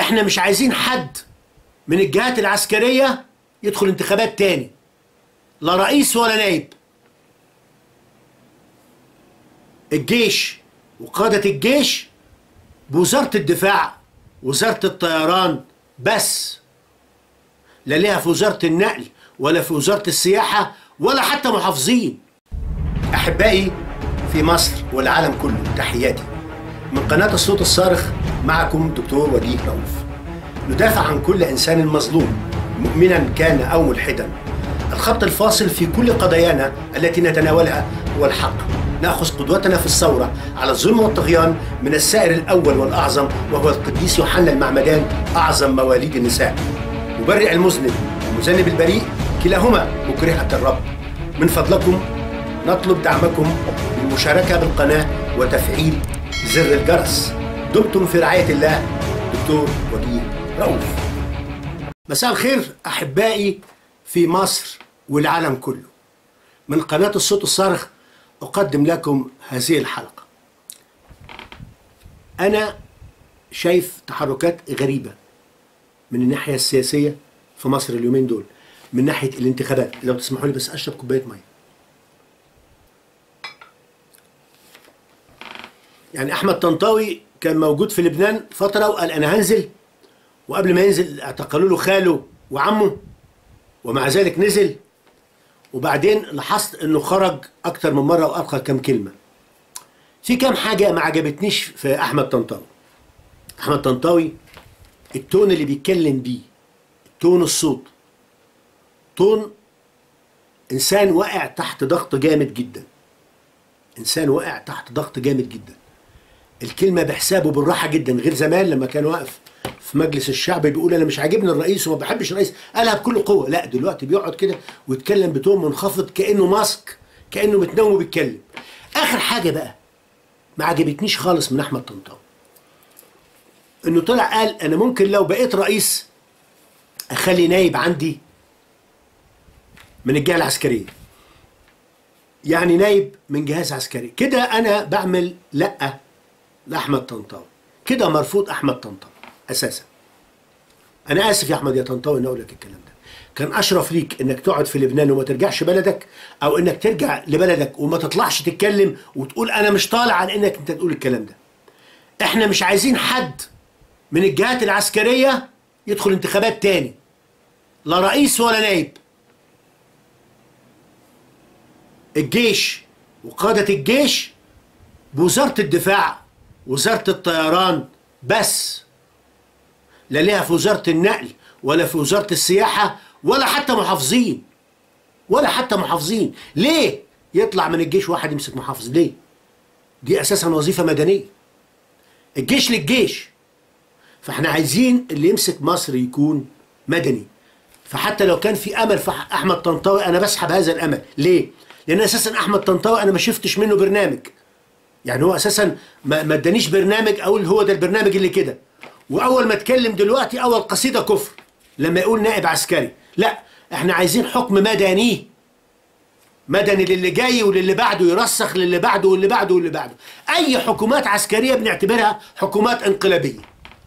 احنا مش عايزين حد من الجهات العسكرية يدخل انتخابات تاني، لا رئيس ولا نائب. الجيش وقادة الجيش بوزارة الدفاع، وزارة الطيران بس، لا ليها في وزارة النقل ولا في وزارة السياحة ولا حتى محافظين. أحبائي في مصر والعالم كله، تحياتي من قناة الصوت الصارخ. معكم دكتور وجيه رؤوف. ندافع عن كل إنسان مظلوم، مؤمنا كان أو ملحدا. الخط الفاصل في كل قضايانا التي نتناولها هو الحق. نأخذ قدوتنا في الثورة على الظلم والطغيان من السائر الأول والأعظم، وهو القديس يوحنا المعمدان، أعظم مواليد النساء. مبرئ المذنب ومذنب البريء كلاهما مكرهة الرب. من فضلكم نطلب دعمكم بالمشاركة بالقناة وتفعيل زر الجرس. دمتم في رعاية الله. دكتور وجيه رؤوف. مساء الخير أحبائي في مصر والعالم كله. من قناة الصوت الصارخ أقدم لكم هذه الحلقة. أنا شايف تحركات غريبة من الناحية السياسية في مصر اليومين دول، من ناحية الانتخابات. لو تسمحوا لي بس أشرب كوباية مية. يعني أحمد طنطاوي كان موجود في لبنان فترة وقال أنا هنزل، وقبل ما ينزل اعتقلوا له خاله وعمه، ومع ذلك نزل. وبعدين لاحظت انه خرج اكتر من مره والقى كام كلمه. في كام حاجه ما عجبتنيش في احمد طنطاوي. احمد طنطاوي التون اللي بيتكلم بيه، تون الصوت، تون انسان واقع تحت ضغط جامد جدا. انسان واقع تحت ضغط جامد جدا. الكلمه بحسابه بالراحه جدا، غير زمان لما كان واقف في مجلس الشعب بيقول انا مش عاجبني الرئيس وما بحبش الرئيس، قالها بكل قوه. لا دلوقتي بيقعد كده ويتكلم بتون منخفض كانه ماسك، كانه متنوم وبيتكلم. اخر حاجه بقى ما عجبتنيش خالص من احمد طنطاوي، انه طلع قال انا ممكن لو بقيت رئيس اخلي نايب عندي من الجهه العسكريه، يعني نايب من جهاز عسكري. كده انا بعمل لا لاحمد طنطاوي، كده مرفوض احمد طنطاوي اساسا. انا اسف يا احمد يا طنطاوي ان اقول لك الكلام ده. كان اشرف ليك انك تقعد في لبنان وما ترجعش بلدك، او انك ترجع لبلدك وما تطلعش تتكلم وتقول انا مش طالع عن انك انت تقول الكلام ده. احنا مش عايزين حد من الجهات العسكريه يدخل انتخابات تاني، لا رئيس ولا نائب. الجيش وقادة الجيش بوزارة الدفاع، وزارة الطيران بس، لا ليها في وزارة النقل ولا في وزارة السياحة ولا حتى محافظين، ولا حتى محافظين. ليه يطلع من الجيش واحد يمسك محافظ؟ ليه؟ دي أساسا وظيفة مدنية. الجيش للجيش. فاحنا عايزين اللي يمسك مصر يكون مدني. فحتى لو كان في أمل في أحمد طنطاوي أنا بسحب هذا الأمل. ليه؟ لأن أساسا أحمد طنطاوي أنا ما شفتش منه برنامج. يعني هو أساسا ما ادانيش برنامج أقول هو ده البرنامج اللي كده. واول ما اتكلم دلوقتي اول قصيده كفر لما يقول نائب عسكري. لا احنا عايزين حكم مدني، مدني للي جاي وللي بعده، يرسخ للي بعده واللي بعده واللي بعده. اي حكومات عسكريه بنعتبرها حكومات انقلابيه.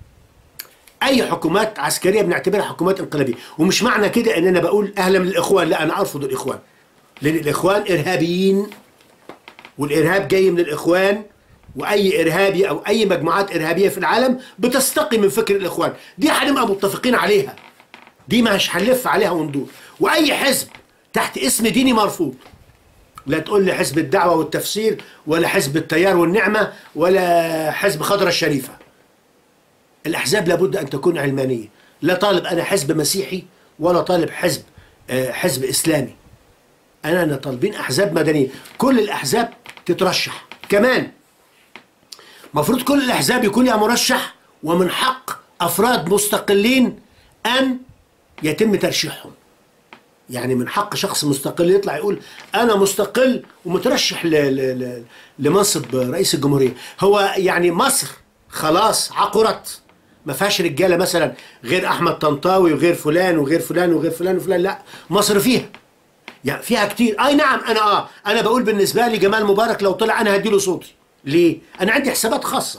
اي حكومات عسكريه بنعتبرها حكومات انقلابيه. ومش معنى كده ان انا بقول اهلا للاخوان، لا انا ارفض الاخوان، لان الاخوان ارهابيين، والارهاب جاي من الاخوان، واي ارهابي او اي مجموعات ارهابيه في العالم بتستقي من فكر الاخوان. دي هنبقى متفقين عليها، دي مش هنلف عليها وندور. واي حزب تحت اسم ديني مرفوض. لا تقول لي حزب الدعوه والتفسير ولا حزب التيار والنعمه ولا حزب خضرة الشريفه. الاحزاب لابد ان تكون علمانيه. لا طالب انا حزب مسيحي ولا طالب حزب اسلامي. انا طالبين احزاب مدنيه. كل الاحزاب تترشح. كمان مفروض كل الأحزاب يكون لها مرشح، ومن حق أفراد مستقلين أن يتم ترشيحهم. يعني من حق شخص مستقل يطلع يقول أنا مستقل ومترشح لمنصب رئيس الجمهورية. هو يعني مصر خلاص عقرت، ما فيهاش رجالة مثلا غير أحمد طنطاوي وغير فلان وغير فلان وغير فلان وفلان. لا مصر فيها، يعني فيها كتير. أي نعم أنا بقول بالنسبة لي جمال مبارك لو طلع أنا هديله صوتي. ليه؟ أنا عندي حسابات خاصة.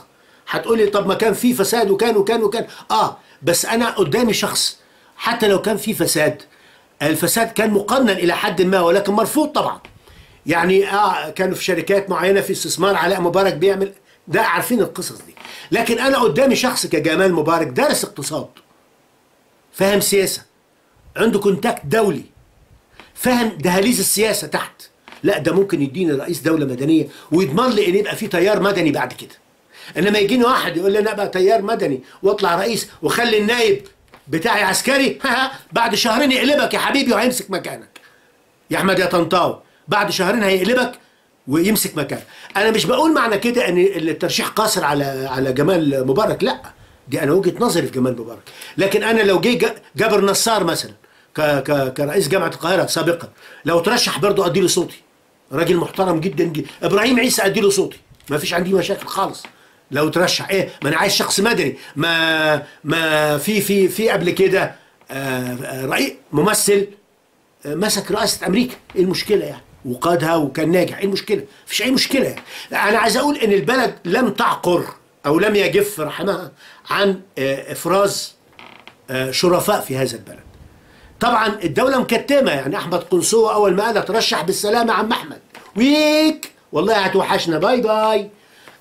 هتقولي طب ما كان في فساد وكان وكان وكان، بس انا قدامي شخص حتى لو كان في فساد، الفساد كان مقنن الى حد ما ولكن مرفوض طبعا. يعني كانوا في شركات معينه في استثمار علاء مبارك بيعمل ده، عارفين القصص دي. لكن انا قدامي شخص كجمال مبارك دارس اقتصاد، فاهم سياسه، عنده كونتاكت دولي، فاهم دهاليز السياسه تحت. لا ده ممكن يديني رئيس دوله مدنيه ويضمن لي ان يبقى في تيار مدني بعد كده. انما يجيني واحد يقول لي انا ابقى تيار مدني واطلع رئيس واخلي النايب بتاعي عسكري، بعد شهرين يقلبك يا حبيبي وهيمسك مكانك يا احمد يا طنطاوي، بعد شهرين هيقلبك ويمسك مكانك. انا مش بقول معنى كده ان الترشيح قاصر على جمال مبارك، لا دي انا وجهه نظري في جمال مبارك. لكن انا لو جه جابر نصار مثلا كرئيس جامعه القاهره سابقا، لو ترشح برضه ادي له صوتي، راجل محترم جدا جدا. ابراهيم عيسى ادي له صوتي، ما فيش عندي مشاكل خالص لو ترشح. ما انا عايز شخص مدني. ما في قبل كده رئيس ممثل مسك رئاسه امريكا، ايه المشكله يعني؟ وقادها وكان ناجح، ايه المشكله؟ مفيش اي مشكله يعني. انا عايز اقول ان البلد لم تعقر او لم يجف رحمها عن افراز شرفاء في هذا البلد. طبعا الدوله مكتمه، يعني احمد قنصوه اول ما قال ترشح بالسلامه عم احمد ويك والله هتوحشنا باي باي.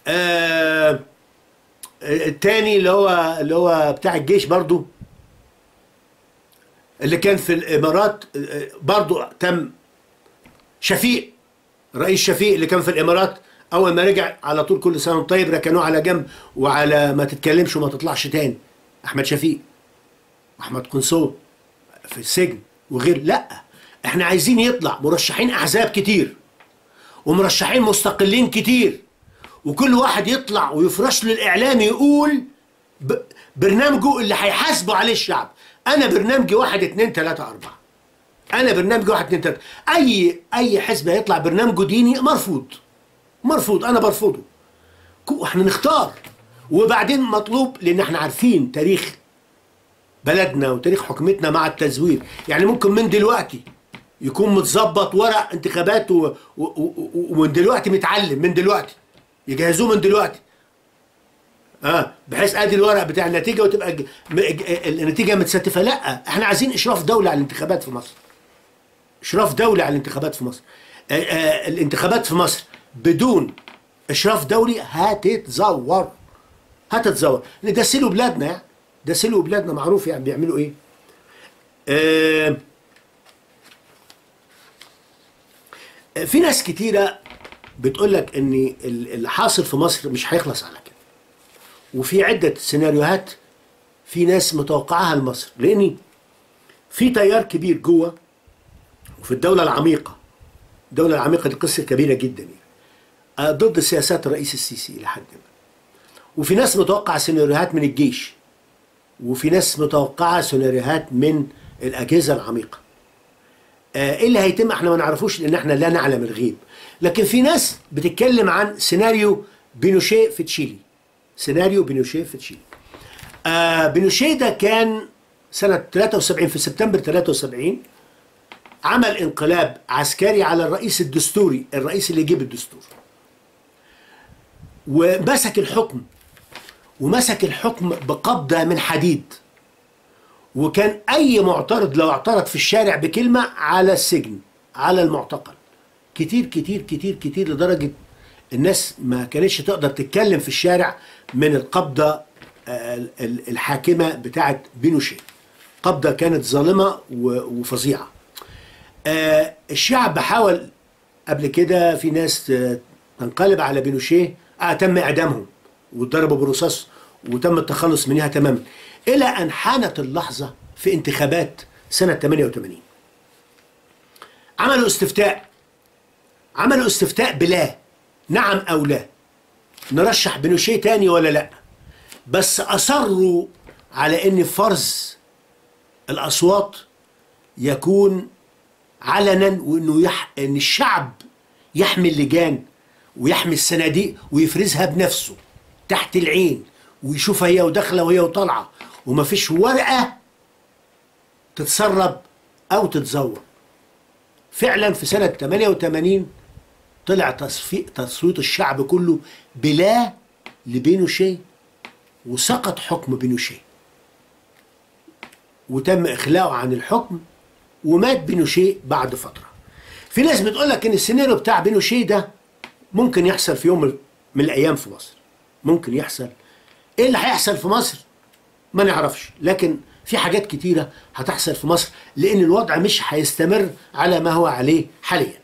التاني اللي هو بتاع الجيش برضو اللي كان في الامارات، برضو تم شفيق، رئيس شفيق اللي كان في الامارات اول ما رجع على طول كل سنه وانت طيب ركنوه على جنب وعلى ما تتكلمش وما تطلعش تاني. احمد شفيق، احمد قنصوه في السجن وغير. لا احنا عايزين يطلع مرشحين احزاب كتير ومرشحين مستقلين كتير، وكل واحد يطلع ويفرش له الاعلام يقول برنامجه اللي هيحاسبوا عليه الشعب. انا برنامجي 1 2 3 4، انا برنامجي 1 2 3. اي حزب هيطلع برنامجه ديني مرفوض، انا برفضه. احنا نختار. وبعدين مطلوب، لان احنا عارفين تاريخ بلدنا وتاريخ حكومتنا مع التزوير، يعني ممكن من دلوقتي يكون متظبط ورق انتخابات ومن دلوقتي متعلم، من دلوقتي يجهزوه من دلوقتي، بحيث ادي الورق بتاع النتيجه وتبقى النتيجه متستفه. لا احنا عايزين اشراف دولي على الانتخابات في مصر، اشراف دولي على الانتخابات في مصر. الانتخابات في مصر بدون اشراف دولي هتتزور. ده سلو بلادنا، يعني ده سلو بلادنا معروف يعني بيعملوا ايه. في ناس كتيره بتقول لك ان اللي حاصل في مصر مش هيخلص على كده، وفي عده سيناريوهات في ناس متوقعاها لمصر، لان في تيار كبير جوه وفي الدوله العميقه. الدوله العميقه دي قصه كبيره جدا يعني، ضد سياسات الرئيس السيسي الى حد ما. وفي ناس متوقعه سيناريوهات من الجيش، وفي ناس متوقعه سيناريوهات من الاجهزه العميقه. ايه اللي هيتم احنا ما نعرفوش، لان احنا لا نعلم الغيب. لكن في ناس بتتكلم عن سيناريو بينوشيه في تشيلي. سيناريو بينوشيه في تشيلي. بينوشيه ده كان سنة 73 في سبتمبر 73 عمل انقلاب عسكري على الرئيس الدستوري، الرئيس اللي يجيب الدستور، ومسك الحكم، ومسك الحكم بقبضة من حديد. وكان أي معترض لو اعترض في الشارع بكلمة على السجن، على المعتقل، كتير كتير كتير كتير، لدرجة الناس ما كانتش تقدر تتكلم في الشارع من القبضة الحاكمة بتاعت بينوشيه. قبضة كانت ظالمة وفظيعة. الشعب حاول قبل كده، في ناس تنقلب على بينوشيه، تم إعدامهم واتضربوا برصاص وتم التخلص منها تماما، إلى أن حانت اللحظة في انتخابات سنة 88. عملوا استفتاء بلا، نعم أو لا، نرشح بينوشيه تاني ولا لا. بس أصروا على أن فرز الأصوات يكون علنا، وأنه أن الشعب يحمي اللجان ويحمي الصناديق ويفرزها بنفسه تحت العين، ويشوفها هي وداخله وهي وطالعه، ومفيش ورقه تتسرب او تتزور. فعلا في سنه 88 طلع تصويت الشعب كله بلا لبينوشيه وسقط حكم بينوشيه وتم إخلاؤه عن الحكم، ومات بينوشيه بعد فترة. في ناس بتقول لك إن السيناريو بتاع بينوشيه ده ممكن يحصل في يوم من الأيام في مصر. ممكن يحصل. إيه اللي هيحصل في مصر؟ ما نعرفش، لكن في حاجات كتيرة هتحصل في مصر، لأن الوضع مش هيستمر على ما هو عليه حاليا.